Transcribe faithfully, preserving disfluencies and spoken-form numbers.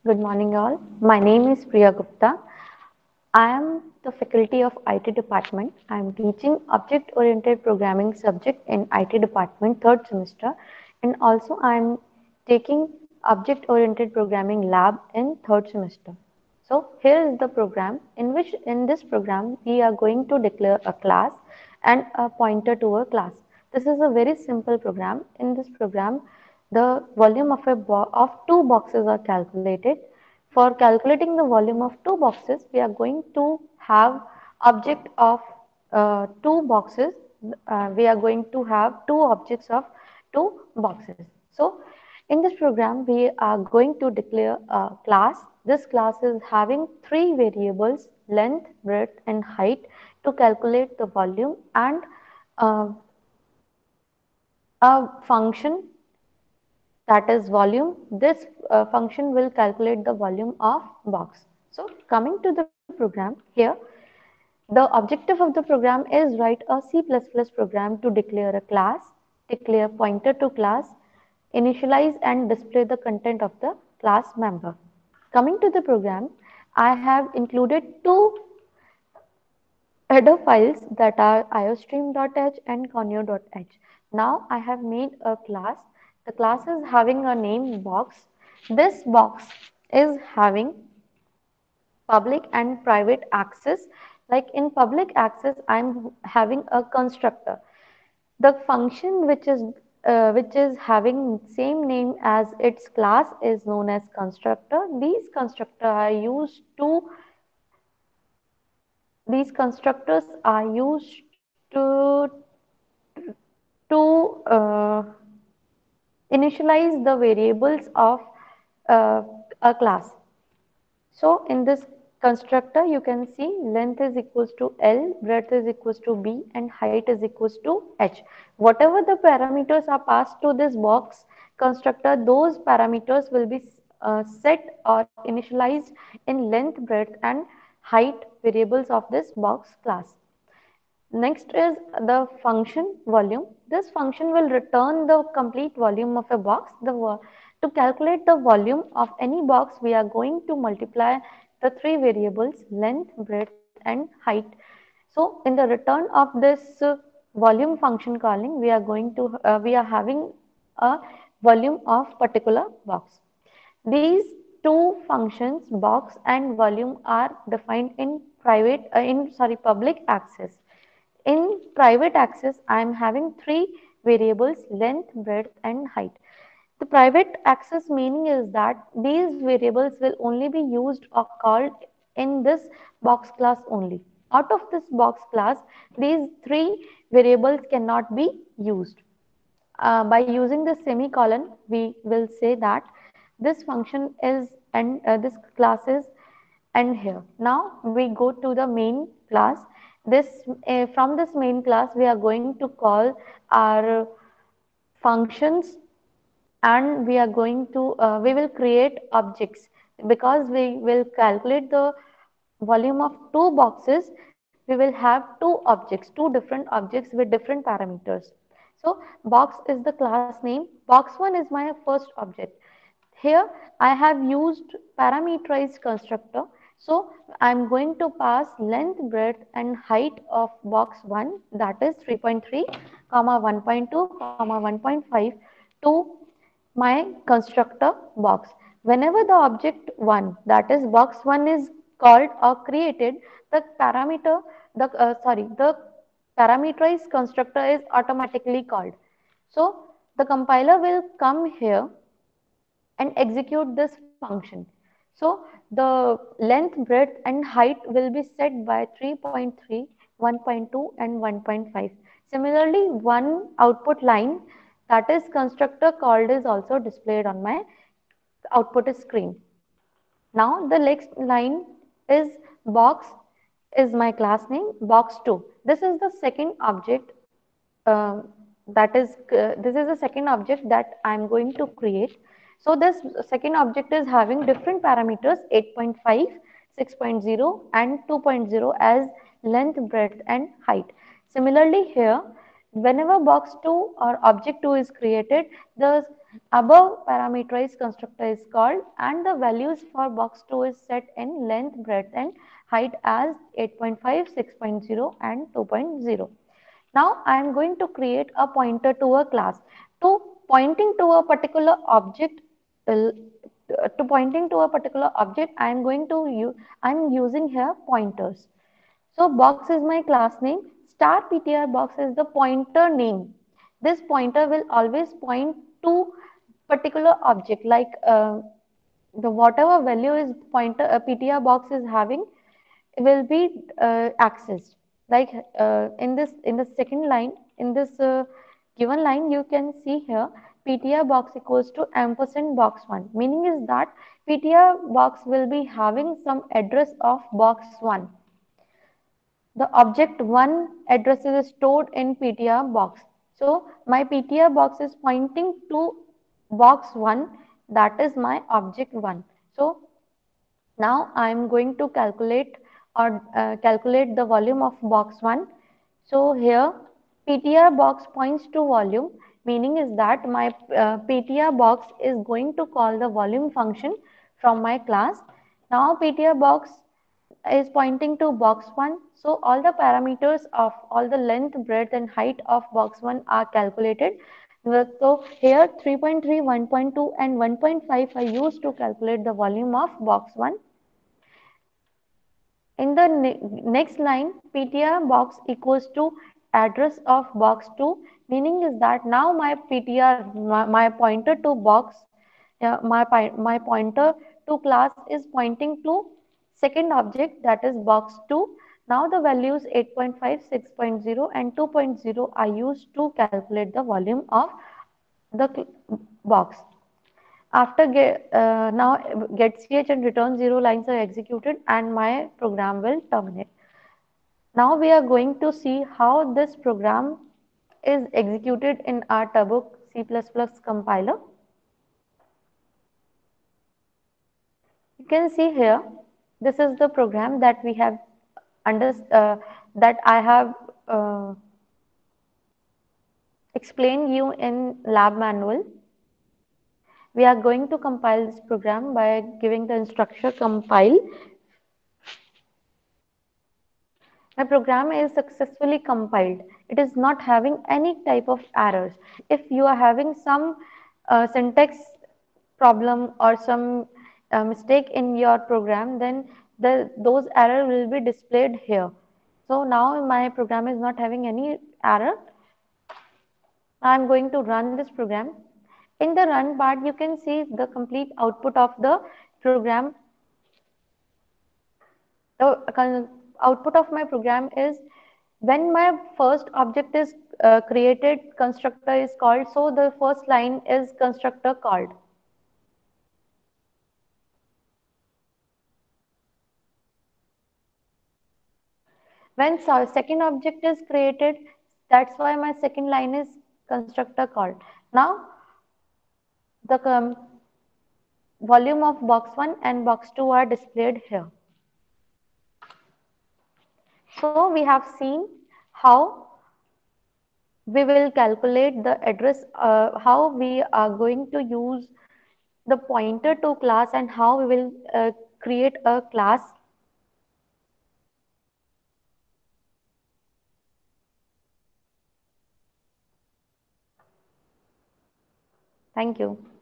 Good morning, all. My name is Priya Gupta. I am the faculty of I T department. I am teaching object-oriented programming subject in I T department third semester, and also I am taking object-oriented programming lab in third semester. So here is the program in which in this program we are going to declare a class and a pointer to a class. This is a very simple program. In this program, the volume of a of two boxes are calculated. For calculating the volume of two boxes, we are going to have object of uh, two boxes. Uh, we are going to have two objects of two boxes. So in this program, we are going to declare a class. This class is having three variables, length, breadth, and height, to calculate the volume, and uh, a function, that is volume. This uh, function will calculate the volume of box. So coming to the program here, the objective of the program is write a C plus plus program to declare a class, declare pointer to class, initialize and display the content of the class member. Coming to the program, I have included two header files, that are iostream.h and conio.h. Now I have made a class. The class is having a name box. This box is having public and private access. Like in public access, I'm having a constructor. The function which is uh, which is having same name as its class is known as constructor. These constructor are used to these constructors are used to to uh, initialize the variables of uh, a class. So in this constructor, you can see length is equals to L, breadth is equals to B, and height is equals to H. Whatever the parameters are passed to this box constructor, those parameters will be uh, set or initialized in length, breadth, and height variables of this box class. Next is the function volume. This function will return the complete volume of a box. The, to calculate the volume of any box, we are going to multiply the three variables length, breadth, and height. So in the return of this uh, volume function calling, we are going to uh, we are having a volume of particular box. These two functions, box and volume, are defined in private uh, in sorry public access. In private access, I am having three variables length, breadth, and height. The private access meaning is that these variables will only be used or called in this box class only. Out of this box class, these three variables cannot be used. Uh, by using the semicolon, we will say that this function is and uh, this class is end here. Now we go to the main class. This uh, from this main class, we are going to call our functions, and we are going to uh, we will create objects, because we will calculate the volume of two boxes. We will have two objects, two different objects with different parameters. So box is the class name. Box one is my first object. Here I have used parameterized constructor. So I'm going to pass length, breadth, and height of box one, that is three point three comma one point two comma one point five, to my constructor box. Whenever the object one, that is box one, is called or created, the parameter, the uh, sorry, the parameterized constructor is automatically called. So the compiler will come here and execute this function. So the length, breadth, and height will be set by three point three, one point two, and one point five. Similarly, one output line, that is constructor called, is also displayed on my output screen. Now the next line is box is my class name, box two. This is the second object, uh, that is uh, this is the second object that I'm going to create. So this second object is having different parameters eight point five, six point zero, and two point zero as length, breadth, and height. Similarly here, Whenever box two or object two is created, the above parameterized constructor is called and the values for box two is set in length, breadth and height as eight point five, six point zero and two point zero. Now I am going to create a pointer to a class. To pointing to a particular object, uh, to pointing to a particular object, I am going to use, I am using here pointers. So box is my class name. Star P T R box is the pointer name. This pointer will always point to particular object like uh, the whatever value is pointer uh, P T R box is having will be uh, accessed. Like uh, in this in the second line in this uh, given line you can see here P T R box equals to ampersand box one. Meaning is that P T R box will be having some address of box one. The object one address is stored in P T R box. So my P T R box is pointing to box one, that is my object one. So now I am going to calculate or uh, calculate the volume of box one. So here P T R box points to volume, meaning is that my uh, P T R box is going to call the volume function from my class. Now P T R box is pointing to box one. So all the parameters of all the length, breadth and height of box one are calculated. So here three point three, one point two and one point five are used to calculate the volume of box one. In the ne next line, P T R box equals to address of box two, meaning is that now my P T R, my, my pointer to box, uh, my, my pointer to class is pointing to second object that is box two. Now the values eight point five, six point zero and two point zero are used to calculate the volume of the box. After get, uh, now get ch and return zero lines are executed and my program will terminate. Now we are going to see how this program is executed in our Turbo C plus plus compiler. You can see here, this is the program that we have under, uh, that I have uh, explained you in lab manual. We are going to compile this program by giving the instruction compile. My program is successfully compiled. It is not having any type of errors. If you are having some uh, syntax problem or some uh, mistake in your program, then the, those error will be displayed here. So now my program is not having any error. I am going to run this program. In the run part, you can see the complete output of the program. The output of my program is when my first object is uh, created, constructor is called. So the first line is constructor called. When second object is created, that's why my second line is constructor called. Now the um, volume of box one and box two are displayed here. So we have seen how we will calculate the address, uh, how we are going to use the pointer to class and how we will uh, create a class. Thank you.